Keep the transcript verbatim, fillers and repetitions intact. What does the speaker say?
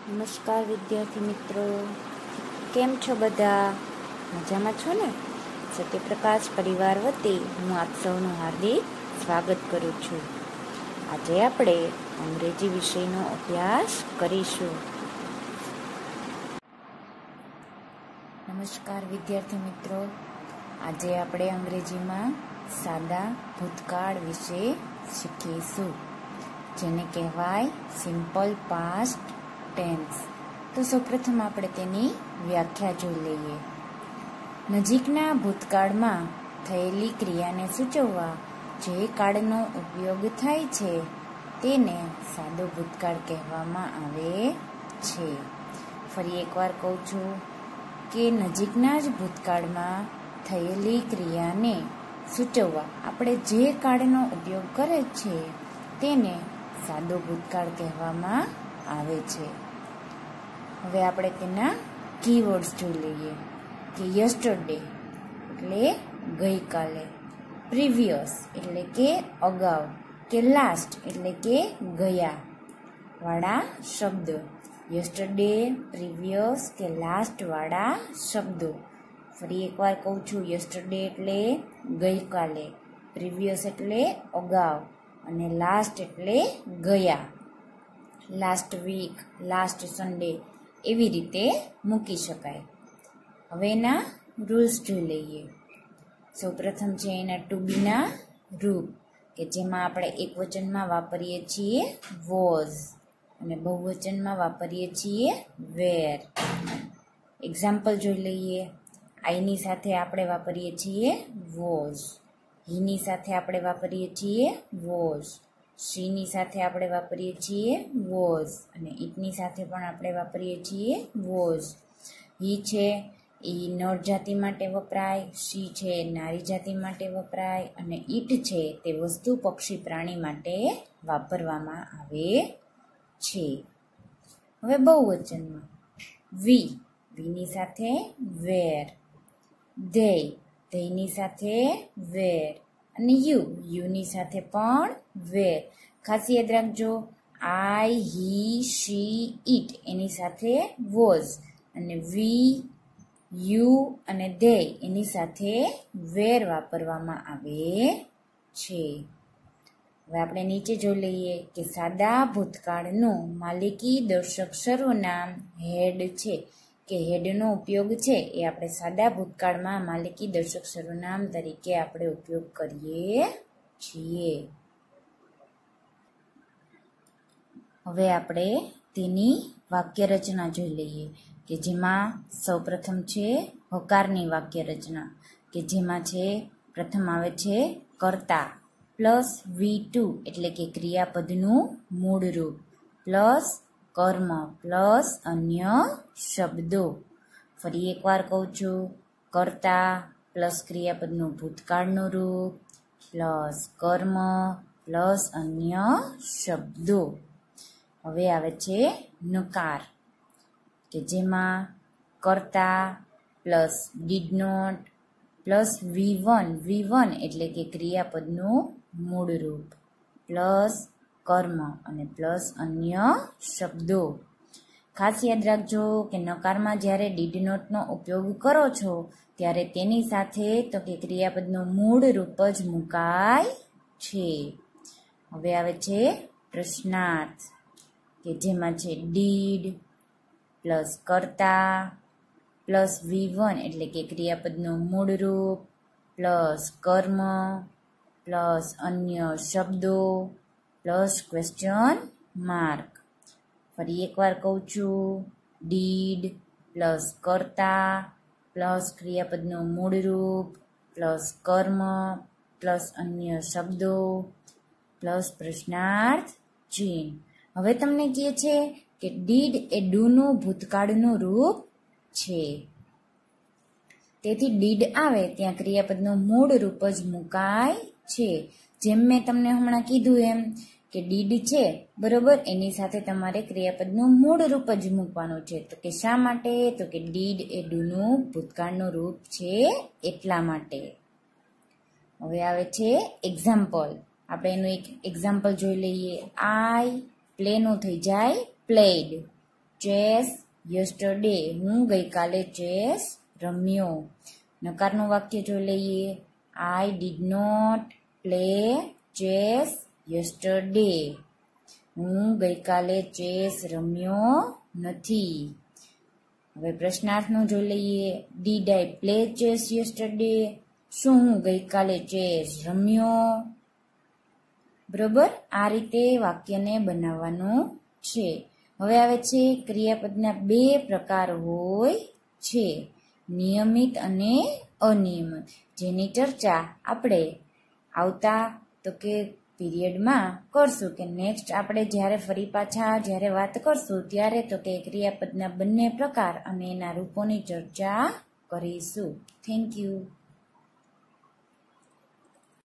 નમસ્કાર વિદ્યાર્થી મિત્રો, કેમ છો બધા? મજામાં છો ને? સત્યપ્રકાશ પરિવાર વતી હું આપ સૌનું હાર્દિક સ્વાગત કરું છું. આજે આપણે અંગ્રેજી વિષયનો અભ્યાસ કરીશું. નમસ્કાર વિદ્યાર્થી મિત્રો, આજે આપણે અંગ્રેજીમાં સાદા ભૂતકાળ વિશે શીખીશું, જેને કહેવાય સિમ્પલ પાસ્ટ ટેન્સ. તો સૌપ્રથમ આપણે તેની વ્યાખ્યા જોઈ લઈએ. નજીકના ભૂતકાળમાં થયેલી ક્રિયાને સૂચવવા જે કાળનો ઉપયોગ થાય છે તેને સાદો ભૂતકાળ કહેવામાં આવે છે. ફરી એકવાર કહું છું કે નજીકના જ ભૂતકાળમાં થયેલી ક્રિયાને સૂચવવા આપણે જે કાળનો ઉપયોગ કરે છે તેને સાદો ભૂતકાળ કહેવામાં આવે છે. હવે આપણે તેના કીવર્ડ્સ જોઈ લઈએ કે યસ્ટરડે એટલે ગઈકાલે, પ્રીવિયસ એટલે કે અગાઉ, કે લાસ્ટ એટલે કે ગયા વાળા શબ્દ. યસ્ટરડે, પ્રીવિયસ કે લાસ્ટ વાળા શબ્દો. ફરી એકવાર કહું છું, યસ્ટરડે એટલે ગઈકાલે, પ્રીવિયસ એટલે અગાઉ અને લાસ્ટ એટલે ગયા. લાસ્ટ વીક, લાસ્ટ સન્ડે એવી રીતે મૂકી શકાય. હવે એના રૂલ્સ જોઈ લઈએ. સૌપ્રથમ છે એના ટુ બીના રૂપ, કે જેમાં આપણે એક વચનમાં વાપરીએ છીએ વોઝ અને બહુવચનમાં વાપરીએ છીએ વેર. એક્ઝામ્પલ જોઈ લઈએ. આઈની સાથે આપણે વાપરીએ છીએ વોઝ, હીની સાથે આપણે વાપરીએ છીએ વોઝ, શીની સાથે આપણે વાપરીએ છીએ વોઝ અને ઈટની સાથે પણ આપણે વાપરીએ છીએ વોઝ. હી છે એ નર જાતિ માટે વપરાય, શી છે નારી જાતિ માટે વપરાય અને ઈટ છે તે વસ્તુ, પક્ષી, પ્રાણી માટે વાપરવામાં આવે છે. હવે બહુવચનમાં વી, વીની સાથે વેર, ધે, ધેયની સાથે વેર અને યુ, યુની સાથે પણ વેર. ખાસ યાદ રાખજો, આઈ, હી, શી, ઈટ એની સાથે વોઝ અને વી, યુ અને ધે એની સાથે વેર વાપરવામાં આવે છે. હવે આપણે નીચે જોઈ લઈએ કે સાદા ભૂતકાળનું માલિકી દર્શક સર્વનામ હેડ છે, કે હેડનો ઉપયોગ છે એ આપણે સાદા ભૂતકાળમાં માલિકી દર્શક સર્વનામ તરીકે આપણે ઉપયોગ કરીએ છીએ. હવે આપણે તેની વાક્ય રચના જોઈ લઈએ, કે જેમાં સૌપ્રથમ છે હકારની વાક્ય રચના, કે જેમાં છે પ્રથમ આવે છે કર્તા પ્લસ વી ટુ એટલે કે ક્રિયાપદનું મૂળ રૂપ પ્લસ કર્મ પ્લસ અન્ય શબ્દો. ફરી એકવાર કહું છું, કર્તા પ્લસ ક્રિયાપદનું ભૂતકાળનું રૂપ પ્લસ કર્મ પ્લસ અન્ય શબ્દો. હવે આવે છે નકાર, કે જેમાં કર્તા plus did not plus V one, V one એટલે કે ક્રિયાપદનું મૂળ રૂપ પ્લસ કર્મ અને પ્લસ અન્ય શબ્દો. ખાસ યાદ રાખજો કે નકારમાં જ્યારે ડીડ નોટનો ઉપયોગ કરો છો ત્યારે તેની સાથે તો કે ક્રિયાપદનું મૂળ રૂપ જ મુકાય છે. હવે આવે છે પ્રશ્નાર્થ, કે જેમાં છે ડીડ પ્લસ કર્તા પ્લસ વી વન એટલે કે ક્રિયાપદનું મૂળ રૂપ પ્લસ કર્મ પ્લસ અન્ય શબ્દો પ્લસ ક્વેશ્ચન માર્ક. ફરી એકવાર કહું છું, ડીડ પ્લસ કર્તા પ્લસ ક્રિયાપદનું મૂળ રૂપ પ્લસ કર્મ પ્લસ અન્ય શબ્દો પ્લસ પ્રશ્નાર્થ ચિહ્ન. હવે તમને કહે છે કે ડીડ એ ડુનું ભૂતકાળનું રૂપ છે, તેથી ડીડ આવે ત્યાં ક્રિયાપદનું મૂળ રૂપ જ મુકાય છે. જેમ મેં તમને હમણાં કીધું એમ કે ડીડ છે બરોબર, એની સાથે તમારે ક્રિયાપદનું મૂળ રૂપ જ મૂકવાનું છે. તો કે શા માટે? તો કે ડીડ એ ડુનું ભૂતકાળનું રૂપ છે એટલા માટે. હવે આવે છે એક્ઝામ્પલ. આપણે એનું એક એક્ઝામ્પલ જોઈ લઈએ. આઈ પ્લેનું થઈ જાય પ્લેડ, ચેસ યસ્ટરડે, હું ગઈકાલે ચેસ રમ્યો. નકારનું વાક્ય જોઈ લઈએ. I did not play chess yesterday, હું ગઈકાલે ચેસ રમ્યો નથી. હવે પ્રશ્નાર્થનું જોઈ લઈએ. Did I play chess yesterday, શું હું ગઈકાલે ચેસ રમ્યો? બરોબર, આ રીતે વાક્યને બનાવવાનું છે. હવે આવે છે ક્રિયાપદના બે પ્રકાર હોય છે, નિયમિત અને અનિયમિત, જેની ચર્ચા આપણે આવતા તો કે પીરિયડમાં કરશું, કે નેક્સ્ટ આપણે જ્યારે ફરી પાછા જ્યારે વાત કરશું ત્યારે તો કે ક્રિયાપદના બંને પ્રકાર અને એના રૂપોની ચર્ચા કરીશું. Thank you.